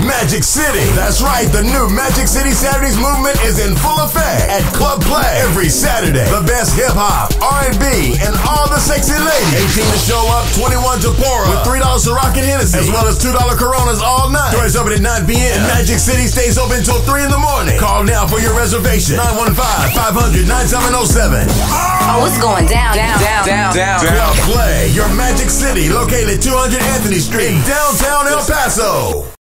Magic City. That's right, the new Magic City Saturdays movement is in full effect at Club Play every Saturday. The best hip-hop, R&B, and all the sexy ladies. 18 to show up, 21 to pour up, with $3 Ciroc and Hennessy, as well as $2 Coronas all night. Doors open at 9 p.m. and Magic City stays open until 3 in the morning. Call now for your reservation. 915-500-9707. Oh, it's going down. Club Play, your Magic City, located at 200 Anthony Street in downtown El Paso.